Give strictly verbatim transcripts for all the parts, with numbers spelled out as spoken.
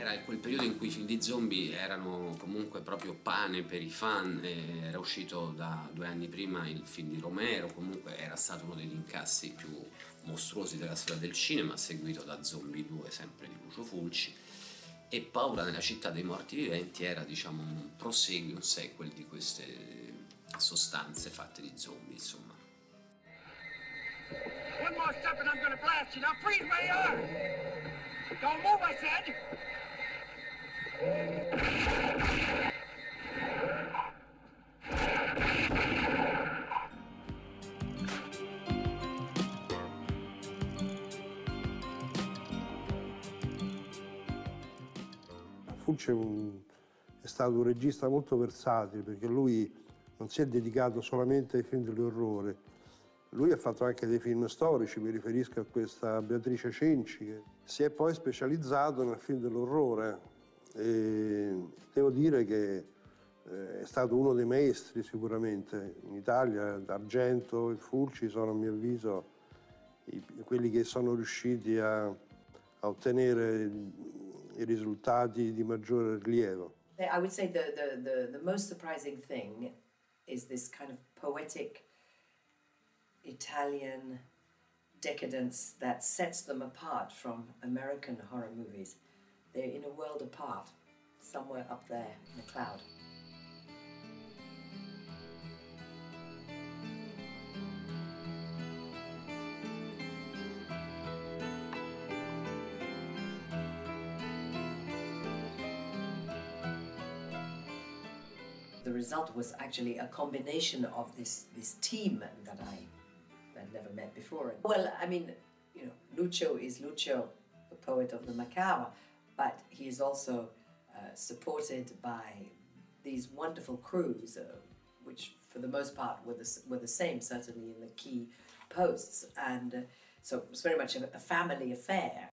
Era quel periodo in cui i film di zombie erano comunque proprio pane per i fan, e era uscito da due anni prima il film di Romero, comunque era stato uno degli incassi più mostruosi della storia del cinema, seguito da Zombie due, sempre di Lucio Fulci, e Paura nella città dei morti viventi era, diciamo, un proseguio, un sequel di queste sostanze fatte di zombie, insomma. One more step and I'm gonna blast you. Now freeze where you are! Don't move, I said! Fulci è, un, è stato un regista molto versatile, perché lui non si è dedicato solamente ai film dell'orrore. Lui ha fatto anche dei film storici, mi riferisco a questa Beatrice Cenci, che si è poi specializzato nel film dell'orrore. E devo dire che è stato uno dei maestri sicuramente. In Italia Argento e Fulci sono, a mio avviso, i, quelli che sono riusciti a, a ottenere i risultati di maggiore rilievo. I would say the, the, the, the most surprising thing is this kind of poetic Italian decadence that sets them apart from American horror movies. They're in a world apart, somewhere up there in the cloud. The result was actually a combination of this, this team that I had never met before. Well, I mean, you know, Lucio is Lucio, the poet of the macabre, but he is also uh, supported by these wonderful crews, uh, which for the most part were the, were the same, certainly in the key posts. And uh, so it was very much a, a family affair.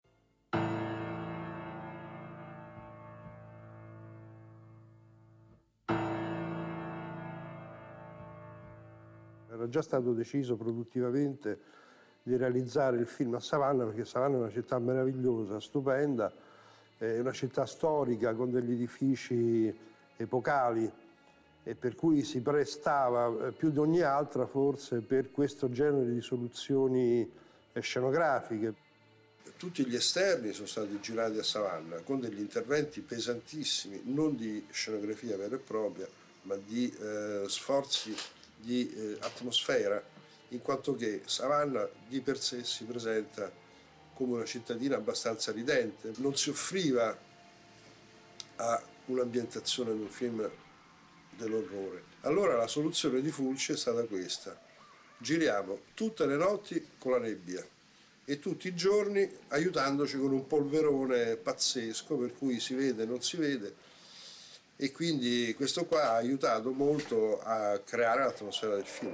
Era già stato deciso produttivamente di realizzare il film a Savannah, perché Savannah è una città meravigliosa, stupenda, è una città storica con degli edifici epocali e per cui si prestava più di ogni altra forse per questo genere di soluzioni scenografiche. Tutti gli esterni sono stati girati a Savannah con degli interventi pesantissimi, non di scenografia vera e propria, ma di eh, sforzi di eh, atmosfera, in quanto che Savannah di per sé si presenta come una cittadina abbastanza ridente, non si offriva a un'ambientazione di un film dell'orrore. Allora la soluzione di Fulci è stata questa: giriamo tutte le notti con la nebbia e tutti i giorni aiutandoci con un polverone pazzesco, per cui si vede e non si vede. E quindi questo qua ha aiutato molto a creare l'atmosfera del film.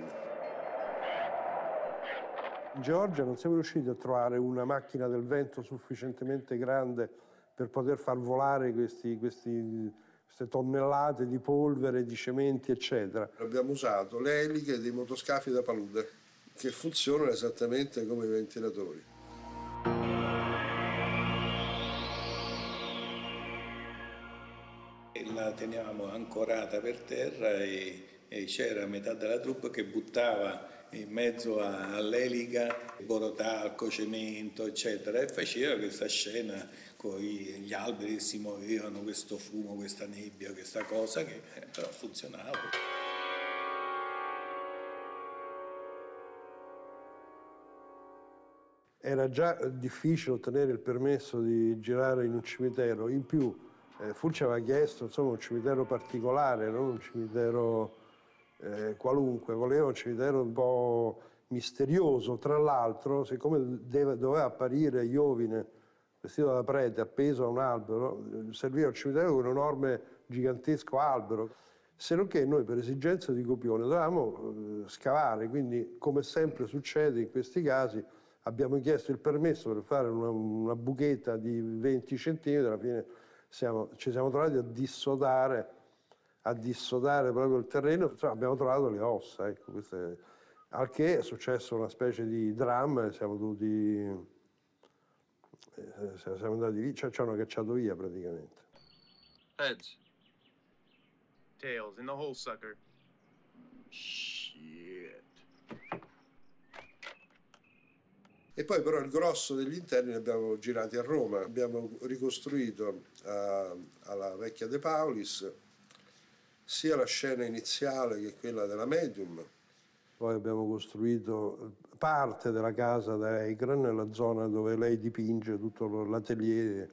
In Georgia non siamo riusciti a trovare una macchina del vento sufficientemente grande per poter far volare questi, questi, queste tonnellate di polvere, di cementi, eccetera. Abbiamo usato le eliche dei motoscafi da palude, che funzionano esattamente come i ventilatori. La tenevamo ancorata per terra e, e c'era metà della troupe che buttava in mezzo all'elica borotalco, cemento, eccetera, e faceva questa scena con gli alberi che si muovevano, questo fumo, questa nebbia, questa cosa che però funzionava. Era già difficile ottenere il permesso di girare in un cimitero, in più Eh, Fulci aveva chiesto insomma, un cimitero particolare, non un cimitero eh, qualunque, voleva un cimitero un po' misterioso. Tra l'altro, siccome deve, doveva apparire Iovine vestito da prete appeso a un albero, serviva un cimitero con un enorme, gigantesco albero. Se non che noi, per esigenza di copione, dovevamo eh, scavare, quindi come sempre succede in questi casi, abbiamo chiesto il permesso per fare una, una buchetta di venti centimetri, alla fine Siamo, ci siamo trovati a dissodare, a dissodare proprio il terreno, insomma, abbiamo trovato le ossa, ecco, queste, al che è successo una specie di dramma e siamo dovuti eh, siamo andati via, cioè ci hanno cacciato via praticamente. Heads. Tails, in the hole, sucker. Shit. E poi però il grosso degli interni li abbiamo girati a Roma, abbiamo ricostruito a, alla vecchia De Paulis sia la scena iniziale che quella della medium. Poi abbiamo costruito parte della casa da Heikran, nella zona dove lei dipinge tutto l'atelier.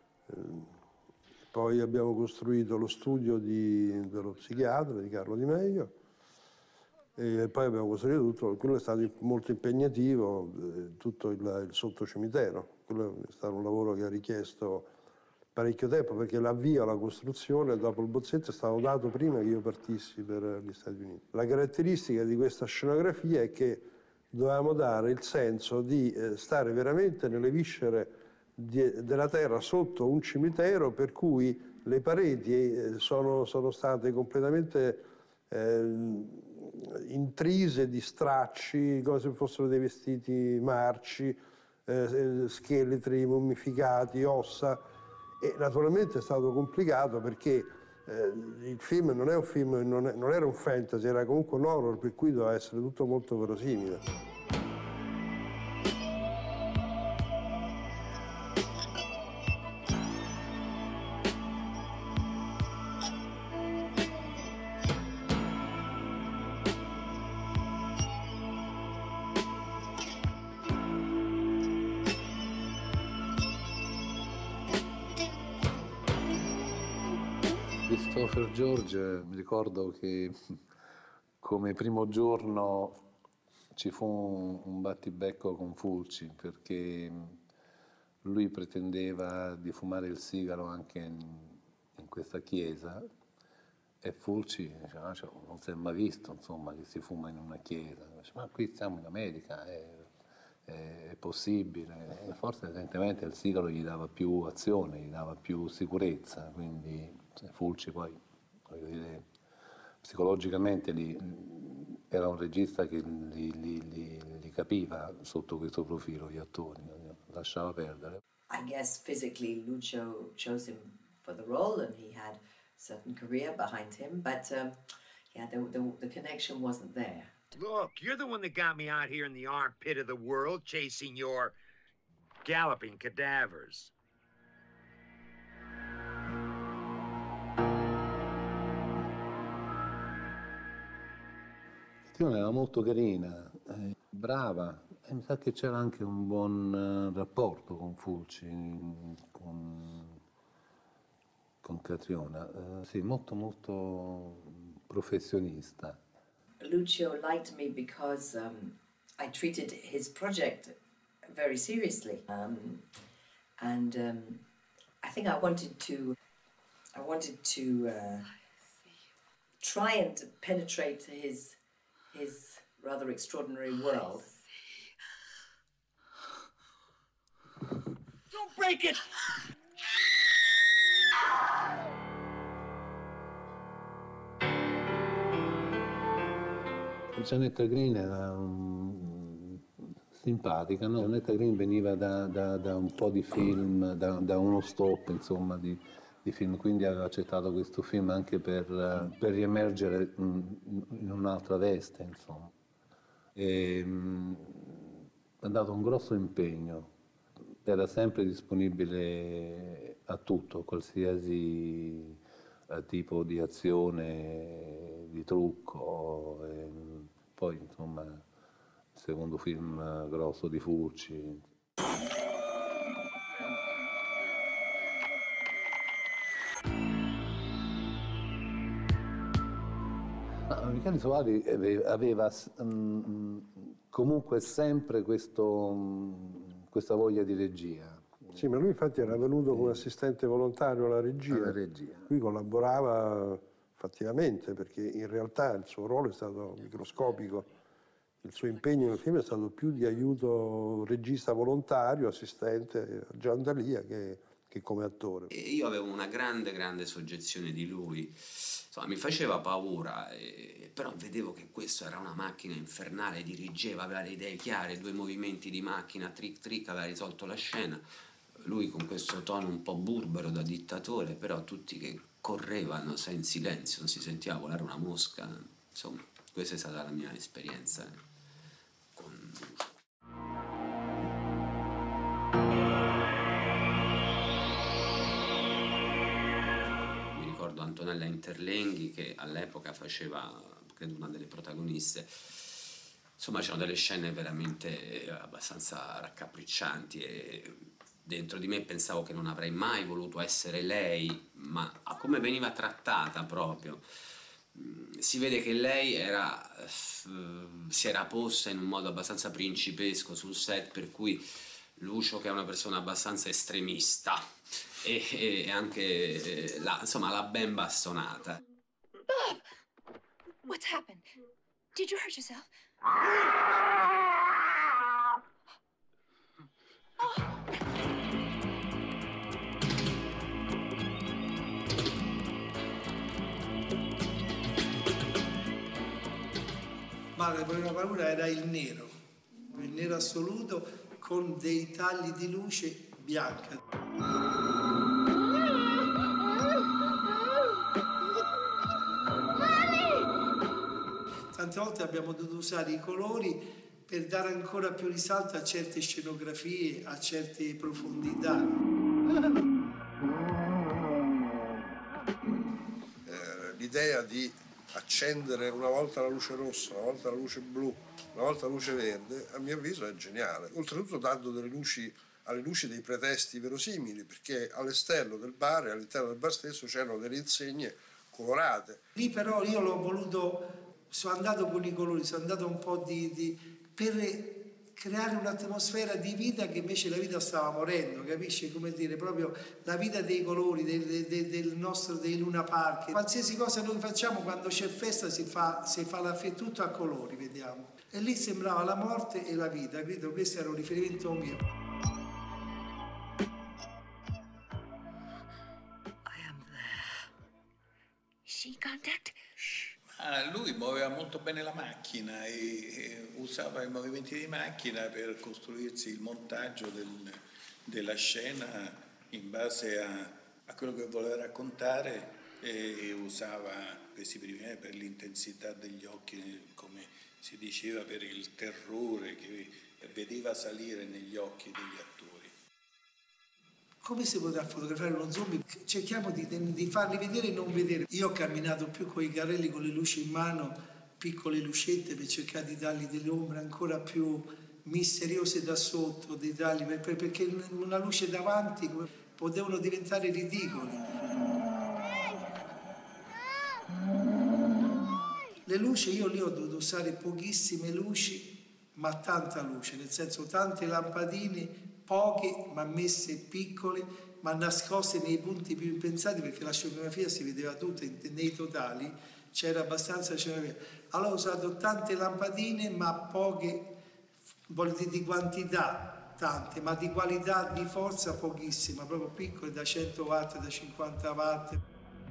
Poi abbiamo costruito lo studio di, dello psichiatra di Carlo Di Meglio. E poi abbiamo costruito tutto, quello è stato molto impegnativo, eh, tutto il, il sottocimitero. Quello è stato un lavoro che ha richiesto parecchio tempo, perché l'avvio alla costruzione dopo il bozzetto è stato dato prima che io partissi per gli Stati Uniti. La caratteristica di questa scenografia è che dovevamo dare il senso di eh, stare veramente nelle viscere di, della terra sotto un cimitero, per cui le pareti eh, sono, sono state completamente eh, intrise di stracci, come se fossero dei vestiti marci, eh, scheletri mummificati, ossa. E naturalmente è stato complicato perché eh, il film non è un film, non, è, non era un fantasy, era comunque un horror, per cui doveva essere tutto molto verosimile. Christopher George, mi ricordo che come primo giorno ci fu un, un battibecco con Fulci, perché lui pretendeva di fumare il sigaro anche in, in questa chiesa, e Fulci diceva, no, cioè, non si è mai visto, insomma, che si fuma in una chiesa. Dice, ma qui siamo in America, è, è, è possibile. E forse evidentemente il sigaro gli dava più azione, gli dava più sicurezza, quindi Fulci poi, voglio dire, psicologicamente li, era un regista che li, li, li, li capiva sotto questo profilo, gli attori, lasciava perdere. I guess physically Lucio chose him for the role and he had a certain career behind him, but um, yeah, the, the, the connection wasn't there. Look, you're the one that got me out here in the armpit of the world chasing your galloping cadavers. Era molto carina, eh, brava, e mi sa che c'era anche un buon uh, rapporto con Fulci, con, con Catriona, uh, sì, molto molto professionista. Lucio liked me because um, I treated his project very seriously, um, and um, I think I wanted to, I wanted to uh, try and penetrate his. his rather extraordinary world. Don't break it! Janetta Green era um, simpatica, no? Janetta Green veniva da, da, da un po' di film, da, da uno stop, insomma, di, di film, quindi aveva accettato questo film anche per, per riemergere in un'altra veste, insomma. E, um, ha dato un grosso impegno, era sempre disponibile a tutto, qualsiasi uh, tipo di azione, di trucco. E, poi, insomma, il secondo film uh, grosso di Fulci. Michele Soavi aveva um, comunque sempre questo, um, questa voglia di regia. Sì, ma lui infatti era venuto come assistente volontario alla regia. Alla regia. Lui collaborava fattivamente, perché in realtà il suo ruolo è stato microscopico. Il suo impegno nel film è stato più di aiuto regista volontario, assistente a Gian D'Alia, che, che come attore. E io avevo una grande, grande soggezione di lui. Insomma, mi faceva paura, eh, però vedevo che questo era una macchina infernale, dirigeva, aveva le idee chiare, due movimenti di macchina, trick trick, aveva risolto la scena. lui con questo tono un po' burbero da dittatore, però tutti che correvano sai, in silenzio, non si sentiva volare una mosca. Insomma, questa è stata la mia esperienza con Lucio. Mi ricordo Antonella Interlenghi, che all'epoca faceva, credo, una delle protagoniste. Insomma, c'erano delle scene veramente abbastanza raccapriccianti e dentro di me pensavo che non avrei mai voluto essere lei, ma a come veniva trattata proprio. Si vede che lei era, si era posta in un modo abbastanza principesco sul set, per cui Lucio, che è una persona abbastanza estremista e, e anche la, insomma, l'ha ben bastonata. Bob! What's happened? Did you hurt yourself? Ma la prima paura era il nero, il nero assoluto con dei tagli di luce bianca. Tante volte abbiamo dovuto usare i colori per dare ancora più risalto a certe scenografie, a certe profondità. Eh, l'idea di accendere una volta la luce rossa, una volta la luce blu, una volta la luce verde, a mio avviso è geniale. Oltretutto dando delle luci, alle luci dei pretesti verosimili, perché all'esterno del bar e all'interno del bar stesso c'erano delle insegne colorate. Lì però io l'ho voluto, sono andato con i colori, sono andato un po' di, di per creare un'atmosfera di vita che invece la vita stava morendo, capisci? Come dire, proprio la vita dei colori, del, del, del nostro, dei Luna Park. Qualsiasi cosa noi facciamo quando c'è festa si fa, si fa la fe, tutto a colori, vediamo. E lì sembrava la morte e la vita, credo questo era un riferimento mio. I am there. Is she in contact? Ah, lui muoveva molto bene la macchina e, e usava i movimenti di macchina per costruirsi il montaggio del, della scena in base a, a quello che voleva raccontare e usava questi primi per l'intensità degli occhi, come si diceva, per il terrore che vedeva salire negli occhi degli attori. Come si potrà fotografare uno zombie? Cerchiamo di, di farli vedere e non vedere. Io ho camminato più con i carrelli, con le luci in mano, piccole lucette per cercare di dargli delle ombre ancora più misteriose da sotto, dei tagli, perché una luce davanti potevano diventare ridicoli. Le luci, io lì ho dovuto usare pochissime luci, ma tanta luce, nel senso tante lampadine, poche ma messe piccole, ma nascoste nei punti più impensati, perché la scenografia si vedeva tutta nei totali, c'era abbastanza scenografia. Allora ho usato tante lampadine ma poche, di quantità tante, ma di qualità, di forza pochissima, proprio piccole, da cento watt, da cinquanta watt.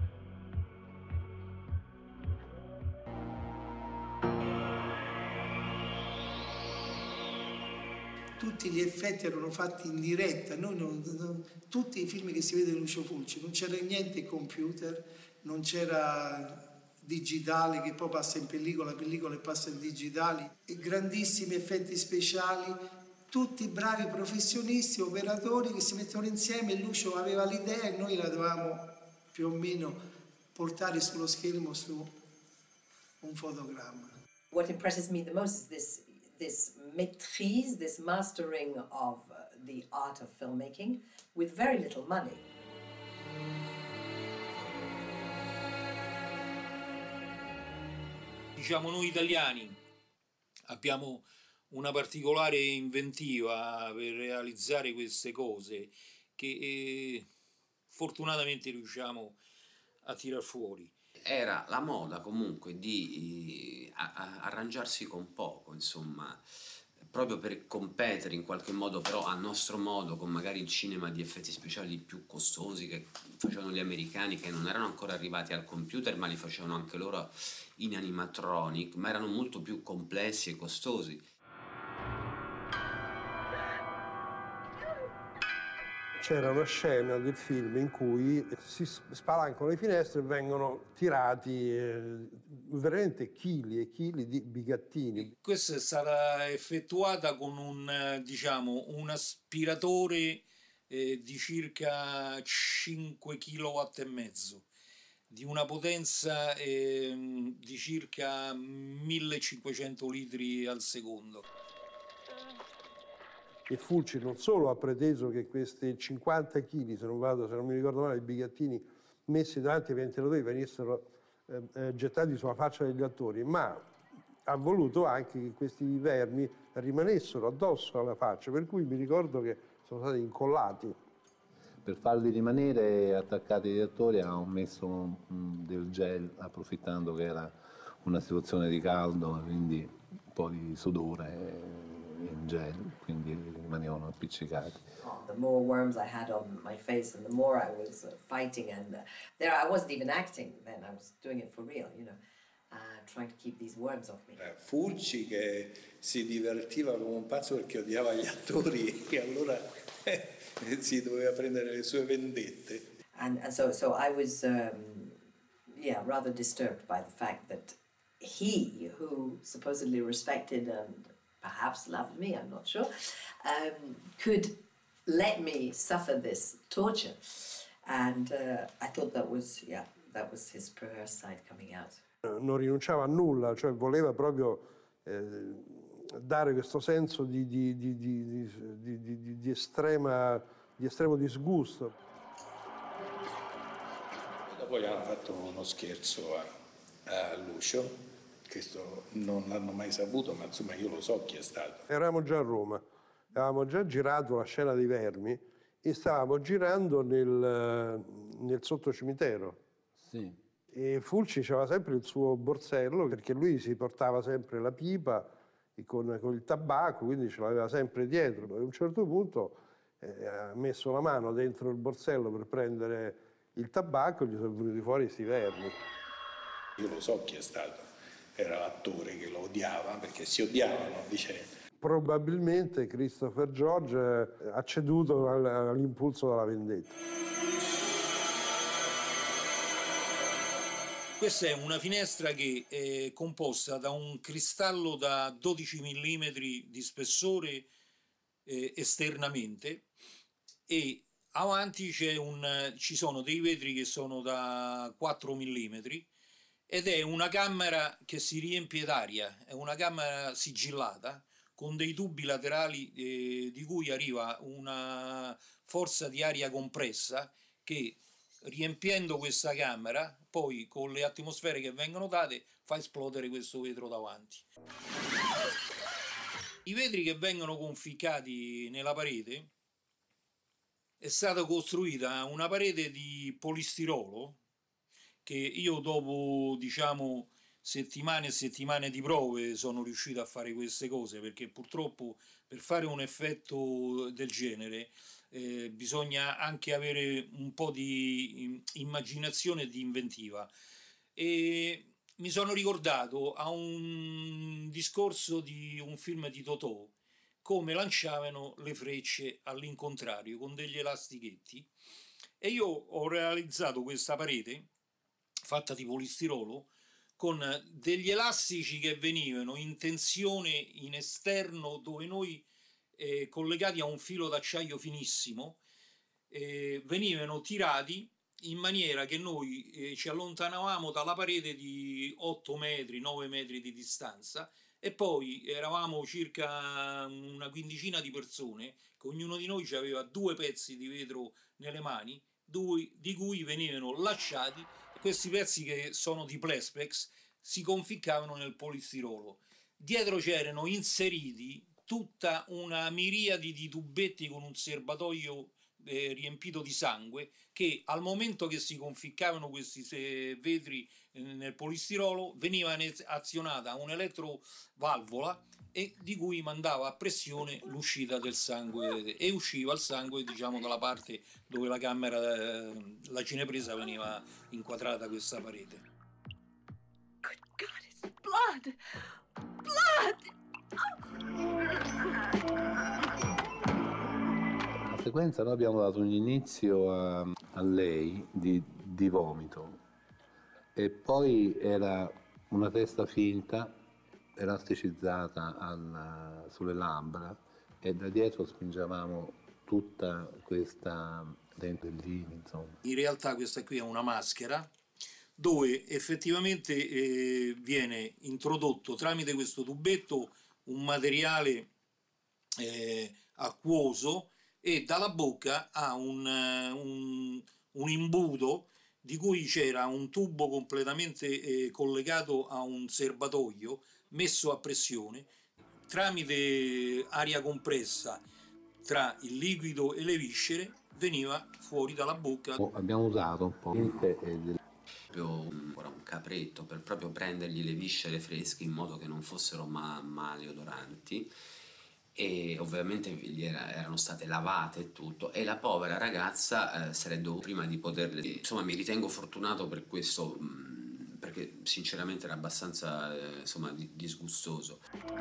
Tutti gli effetti erano fatti in diretta, noi non, non, tutti i film che si vede di Lucio Fulci, non c'era niente computer, non c'era digitale che poi passa in pellicola, pellicola e passa in digitali, e grandissimi effetti speciali, tutti bravi professionisti, operatori che si mettevano insieme e Lucio aveva l'idea e noi la dovevamo più o meno portare sullo schermo su un fotogramma. What impresses me the most is this this maîtrise, this mastering of uh, the art of filmmaking with very little money. Diciamo, noi italiani abbiamo una particolare inventiva per realizzare queste cose che eh, fortunatamente riusciamo a tirar fuori. Era la moda comunque di a, a, arrangiarsi con poco, insomma, proprio per competere in qualche modo, però a nostro modo, con magari il cinema di effetti speciali più costosi che facevano gli americani, che non erano ancora arrivati al computer, ma li facevano anche loro in animatronic, ma erano molto più complessi e costosi. c'era una scena del film in cui si spalancano le finestre e vengono tirati eh, veramente chili e chili di bigattini. Questa è stata effettuata con un, diciamo, un aspiratore eh, di circa cinque chilowatt e mezzo, di una potenza eh, di circa millecinquecento litri al secondo. E Fulci non solo ha preteso che questi cinquanta chili, se non vado, se non mi ricordo male, i bigattini messi davanti ai ventilatori venissero eh, eh, gettati sulla faccia degli attori, ma ha voluto anche che questi vermi rimanessero addosso alla faccia, per cui mi ricordo che sono stati incollati. Per farli rimanere attaccati agli attori hanno messo un, un, del gel, approfittando che era una situazione di caldo, quindi un po' di sudore in gel, quindi rimanevano appiccicati. Oh, the more worms I had on my face and the more I was uh, fighting, and uh, there I wasn't even acting then, I was doing it for real, you know, uh, trying to keep these worms off me. Fulci che si divertiva come un pazzo perché odiava gli attori e allora eh, si doveva prendere le sue vendette. And, and so, so I was, um, yeah, rather disturbed by the fact that he, who supposedly respected and perhaps loved me, I'm not sure, um, could let me suffer this torture. And uh, I thought that was, yeah, that was his perverse side coming out. Non rinunciava a nulla, cioè voleva proprio eh, dare questo senso di, di, di, di, di, di, di, estrema, di estremo disgusto. Dopo gli hanno fatto uno scherzo a, a Lucio. Questo non l'hanno mai saputo, ma insomma io lo so chi è stato. Eravamo già a Roma, avevamo già girato la scena dei vermi e stavamo girando nel, nel sottocimitero. Sì. E Fulci aveva sempre il suo borsello, perché lui si portava sempre la pipa con, con il tabacco, quindi ce l'aveva sempre dietro. A un certo punto eh, ha messo la mano dentro il borsello per prendere il tabacco e gli sono venuti fuori questi vermi. Io lo so chi è stato. Era l'attore che lo odiava, perché si odiavano a vicenda. Probabilmente Christopher George ha ceduto all'impulso della vendetta. Questa è una finestra che è composta da un cristallo da dodici millimetri di spessore eh, esternamente, e avanti c'è un, ci sono dei vetri che sono da quattro millimetri, ed è una camera che si riempie d'aria, è una camera sigillata con dei tubi laterali eh, di cui arriva una forza di aria compressa che, riempiendo questa camera, poi con le atmosfere che vengono date fa esplodere questo vetro davanti. I vetri che vengono conficcati nella parete, è stata costruita una parete di polistirolo che io dopo, diciamo, settimane e settimane di prove sono riuscito a fare queste cose, perché purtroppo per fare un effetto del genere eh, bisogna anche avere un po' di immaginazione e di inventiva. E mi sono ricordato a un discorso di un film di Totò come lanciavano le frecce all'incontrario con degli elastichetti, e io ho realizzato questa parete fatta di polistirolo con degli elastici che venivano in tensione in esterno, dove noi eh, collegati a un filo d'acciaio finissimo eh, venivano tirati in maniera che noi eh, ci allontanavamo dalla parete di otto metri, nove metri di distanza, e poi eravamo circa una quindicina di persone, che ognuno di noi aveva due pezzi di vetro nelle mani, due, di cui venivano lasciati. Questi pezzi, che sono di Plespex, si conficcavano nel polistirolo. Dietro c'erano inseriti tutta una miriade di tubetti con un serbatoio eh, riempito di sangue, che al momento che si conficcavano questi eh, vetri eh, nel polistirolo veniva azionata un elettrovalvola e di cui mandava a pressione l'uscita del sangue, e usciva il sangue, diciamo, dalla parte dove la camera, eh, la cinepresa veniva inquadrata questa parete. Good God, it's blood! Blood! La sequenza noi abbiamo dato un inizio a, a lei di, di vomito e poi era una testa finta, elasticizzata al, sulle labbra e da dietro spingevamo tutta questa dentellina, insomma. In realtà questa qui è una maschera dove effettivamente eh, viene introdotto tramite questo tubetto un materiale eh, acquoso e dalla bocca ha un, un, un imbuto di cui c'era un tubo completamente eh, collegato a un serbatoio messo a pressione tramite aria compressa tra il liquido e le viscere veniva fuori dalla bocca. Abbiamo usato un po' di un capretto per proprio prendergli le viscere fresche in modo che non fossero ma maleodoranti e ovviamente gli era, erano state lavate e tutto e la povera ragazza eh, se l'è dovuta prima di poterle, insomma mi ritengo fortunato per questo mh, perché sinceramente era abbastanza eh, insomma disgustoso.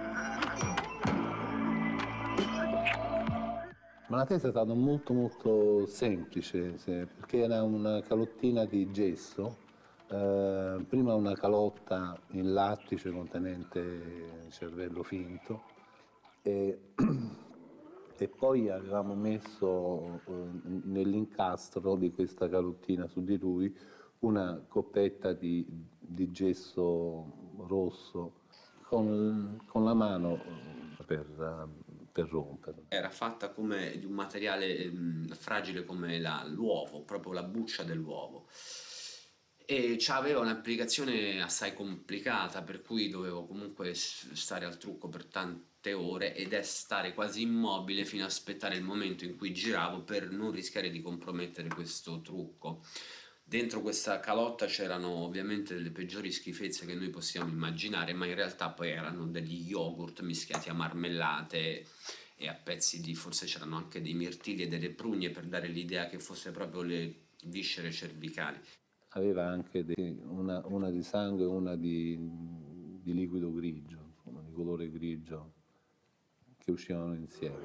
Ma la testa è stata molto molto semplice perché era una calottina di gesso. Uh, prima una calotta in lattice contenente cervello finto e, e poi avevamo messo uh, nell'incastro di questa calottina su di lui una coppetta di, di gesso rosso con, con la mano per, uh, per romperlo. Era fatta come di un materiale mh, fragile come la, l'uovo, proprio la buccia dell'uovo. E aveva un'applicazione assai complicata per cui dovevo comunque stare al trucco per tante ore ed è stare quasi immobile fino a aspettare il momento in cui giravo per non rischiare di compromettere questo trucco. Dentro questa calotta c'erano ovviamente delle peggiori schifezze che noi possiamo immaginare, ma in realtà poi erano degli yogurt mischiati a marmellate e a pezzi di, forse c'erano anche dei mirtilli e delle prugne per dare l'idea che fosse proprio le viscere cervicali. Aveva anche dei, una, una di sangue e una di, di liquido grigio, insomma, di colore grigio, che uscivano insieme.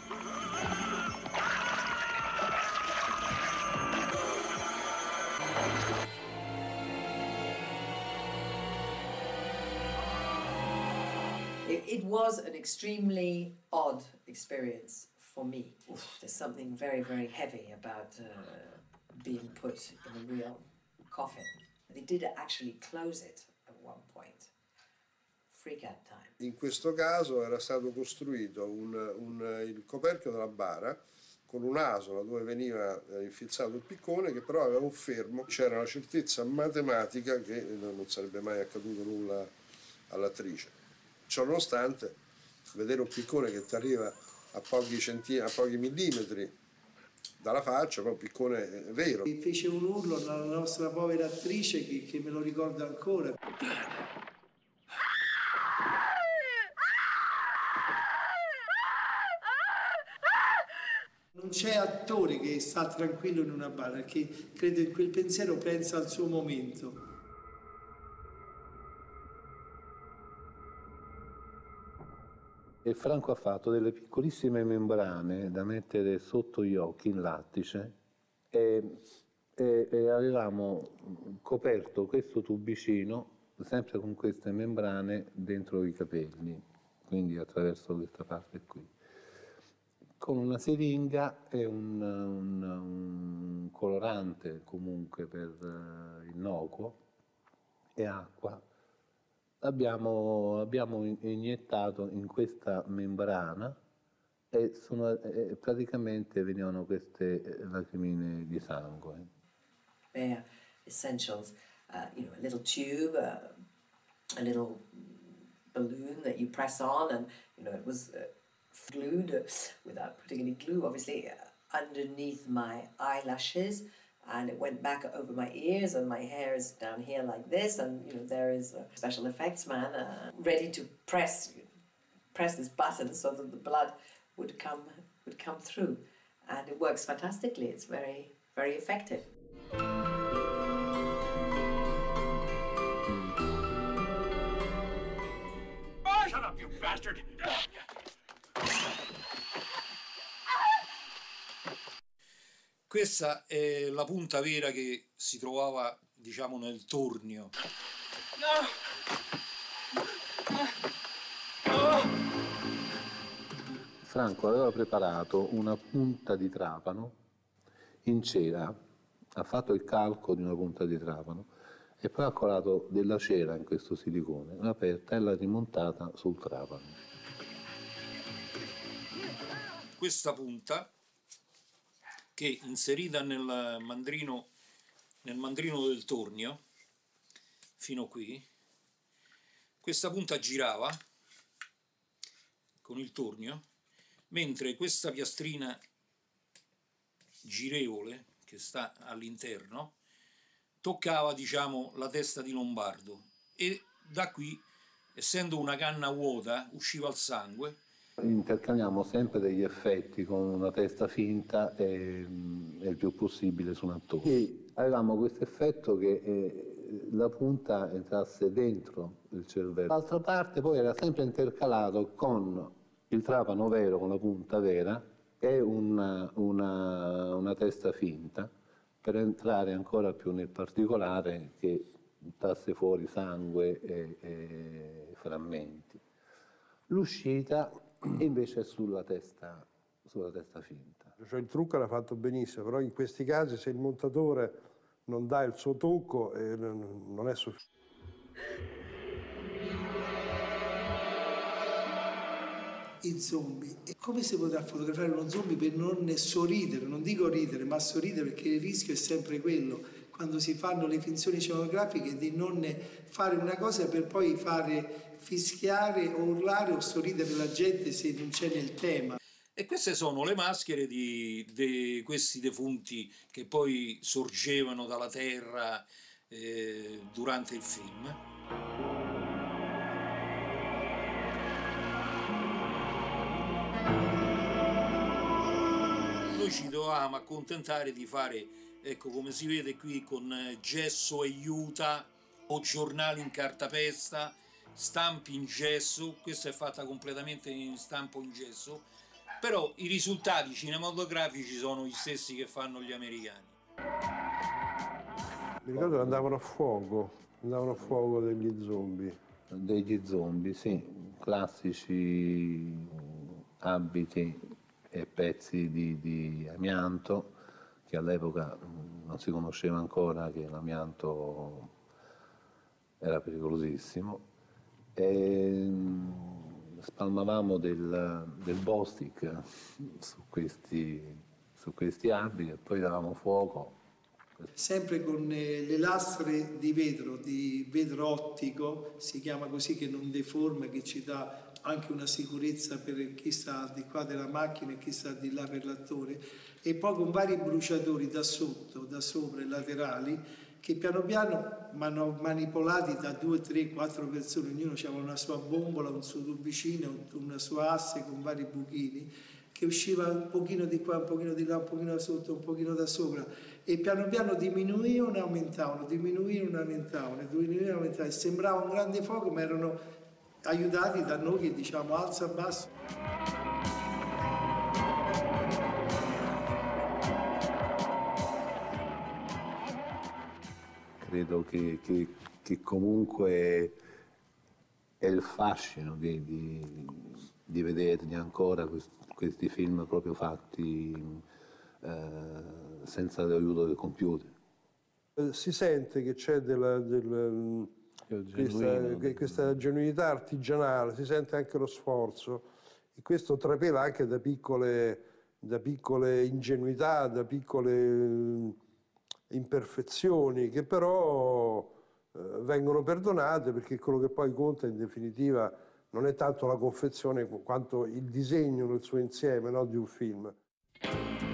It, it was an extremely odd experience for me. Oof, there's something very, very heavy about uh, being put in a real coffin. They did actually close it at one point. Freak out time. In questo caso era stato costruito un, un, il coperchio della bara con un'asola dove veniva infilzato il piccone che però aveva un fermo. C'era la certezza matematica che non sarebbe mai accaduto nulla all'attrice. Ciononostante, vedere un piccone che ti arriva a pochi, centin- a pochi millimetri dalla faccia, poi un piccone vero. E fece un urlo alla nostra povera attrice che, che me lo ricorda ancora. Non c'è attore che sta tranquillo in una bara, che credo in quel pensiero pensa al suo momento. E Franco ha fatto delle piccolissime membrane da mettere sotto gli occhi in lattice e, e, e avevamo coperto questo tubicino sempre con queste membrane dentro i capelli, quindi attraverso questa parte qui, con una siringa e un, un, un colorante comunque per uh, innocuo e acqua. Abbiamo, abbiamo iniettato in questa membrana e, sono, e praticamente venivano queste lacrimine di sangue. Bare essentials, uh, you know, a little tube, uh, a little balloon that you press on, and you know it was uh, glued uh, without putting any glue, obviously, uh, underneath my eyelashes. And it went back over my ears, and my hair is down here like this, and you know there is a special effects man uh, ready to press press this button so that the blood would come would come through, and it works fantastically. It's very very effective. Oh, shut up, you bastard! Questa è la punta vera che si trovava, diciamo, nel tornio. Franco aveva preparato una punta di trapano in cera, ha fatto il calco di una punta di trapano e poi ha colato della cera in questo silicone, l'ha aperta e l'ha rimontata sul trapano. Questa punta, che inserita nel mandrino, nel mandrino del tornio, fino qui, questa punta girava con il tornio, mentre questa piastrina girevole che sta all'interno toccava, diciamo, la testa di Lombardo e da qui, essendo una canna vuota, usciva il sangue. Intercaliamo sempre degli effetti con una testa finta e, e il più possibile su un attore. E avevamo questo effetto che eh, la punta entrasse dentro il cervello. D'altra parte poi era sempre intercalato con il trapano vero, con la punta vera, e una, una, una testa finta, per entrare ancora più nel particolare che buttasse fuori sangue e, e frammenti. L'uscita invece è sulla testa, sulla testa finta. Cioè, il trucco era fatto benissimo, però in questi casi se il montatore non dà il suo tocco eh, non è sufficiente. I zombie. E come si potrà fotografare uno zombie per non sorridere? Non dico ridere, ma sorridere, perché il rischio è sempre quello, quando si fanno le finzioni cinematografiche, di non fare una cosa per poi fare fischiare o urlare o sorridere la gente se non c'è nel tema. E queste sono le maschere di, di questi defunti che poi sorgevano dalla terra eh, durante il film. Noi ci dovevamo accontentare di fare, ecco, come si vede qui, con gesso e juta o giornali in cartapesta, stampi in gesso. Questa è fatta completamente in stampo in gesso, però i risultati cinematografici sono gli stessi che fanno gli americani. Mi ricordo che andavano a fuoco, andavano a fuoco degli zombie. Degli zombie, sì, classici abiti e pezzi di, di amianto, che all'epoca non si conosceva ancora che l'amianto era pericolosissimo, e spalmavamo del, del Bostik su questi, su questi abiti e poi davamo fuoco. Sempre con le lastre di vetro, di vetro ottico, si chiama così, che non deforma, che ci dà anche una sicurezza per chi sta di qua della macchina e chi sta di là per l'attore, e poi con vari bruciatori da sotto, da sopra e laterali, che piano piano vanno manipolati da due, tre, quattro persone, ognuno aveva una sua bombola, un suo tubicino, una sua asse con vari buchini, che usciva un pochino di qua, un pochino di là, un pochino da sotto, un pochino da sopra, e piano piano diminuivano e aumentavano, diminuivano e aumentavano, diminuivano e aumentavano, e sembrava un grande fuoco, ma erano aiutati da noi che diciamo alza, basso. Credo che, che, che comunque è il fascino di, di, di vederli ancora questi, questi film proprio fatti eh, senza l'aiuto del computer. Eh, si sente che c'è della, del, questa, questa genuinità artigianale, si sente anche lo sforzo, e questo trapela anche da piccole, da piccole ingenuità, da piccole imperfezioni che però eh, vengono perdonate, perché quello che poi conta in definitiva non è tanto la confezione quanto il disegno nel suo insieme, no, di un film.